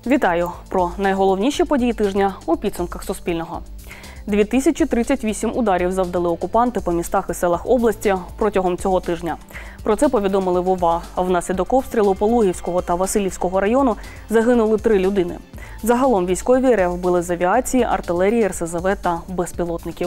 Вітаю! Про найголовніші події тижня у підсумках Суспільного. 2038 ударів завдали окупанти по містах і селах області протягом цього тижня. Про це повідомили в ОВА. Внаслідок обстрілу Пологівського та Василівського району загинули 3 людини. Загалом військові РФ били з авіації, артилерії, РСЗВ та безпілотників.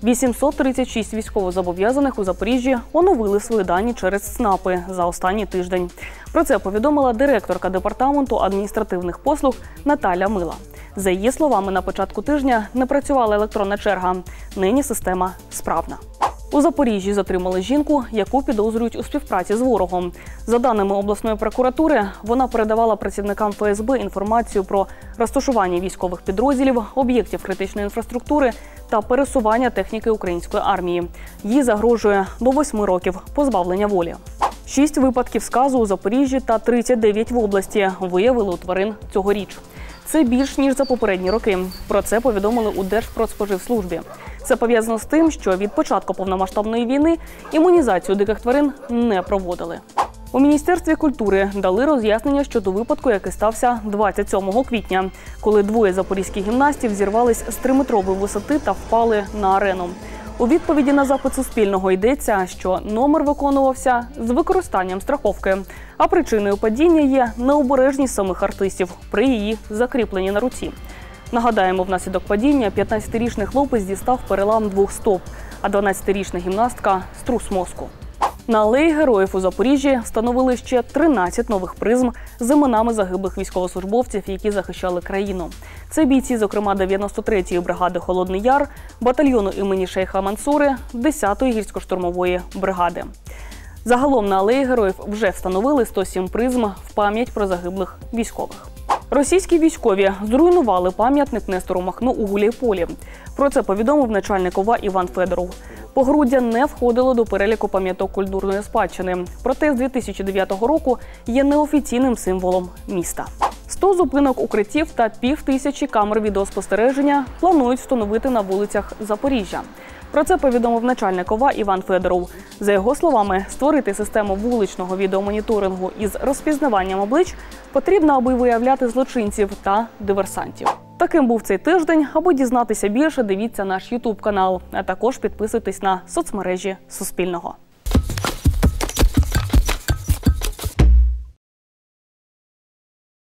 836 військовозобов'язаних у Запоріжжі оновили свої дані через СНАПи за останній тиждень. Про це повідомила директорка департаменту адміністративних послуг Наталя Мила. За її словами, на початку тижня не працювала електронна черга. Нині система справна. У Запоріжжі затримали жінку, яку підозрюють у співпраці з ворогом. За даними обласної прокуратури, вона передавала працівникам ФСБ інформацію про розташування військових підрозділів, об'єктів критичної інфраструктури та пересування техніки української армії. Їй загрожує до 8 років позбавлення волі. 6 випадків сказу у Запоріжжі та 39 в області виявили у тварин цьогоріч. Це більш, ніж за попередні роки. Про це повідомили у Держпродспоживслужбі. Це пов'язано з тим, що від початку повномасштабної війни імунізацію диких тварин не проводили. У Міністерстві культури дали роз'яснення щодо випадку, який стався 27 квітня, коли 2 запорізьких гімнастів зірвались з 3-метрової висоти та впали на арену. У відповіді на запит Суспільного йдеться, що номер виконувався з використанням страховки, а причиною падіння є необережність самих артистів при її закріпленні на руці. Нагадаємо, внаслідок падіння 15-річний хлопець дістав перелам 2 стоп, а 12-річна гімнастка – струс мозку. На алеї Героїв у Запоріжжі встановили ще 13 нових призм з іменами загиблих військовослужбовців, які захищали країну. Це бійці, зокрема, 93-ї бригади «Холодний Яр», батальйону імені Шейха Мансури, 10-ї гірсько-штурмової бригади. Загалом на алеї Героїв вже встановили 107 призм в пам'ять про загиблих військових. Російські військові зруйнували пам'ятник Нестору Махно у Гуляйполі. Про це повідомив начальник ОВА Іван Федоров. Погруддя не входило до переліку пам'яток культурної спадщини. Проте з 2009 року є неофіційним символом міста. 100 зупинок укриттів та 5000 камер відеоспостереження планують встановити на вулицях Запоріжжя. Про це повідомив начальник ОВА Іван Федоров. За його словами, створити систему вуличного відеомоніторингу із розпізнаванням облич потрібно, аби виявляти злочинців та диверсантів. Таким був цей тиждень. Аби дізнатися більше, дивіться наш YouTube-канал, а також підписуйтесь на соцмережі Суспільного.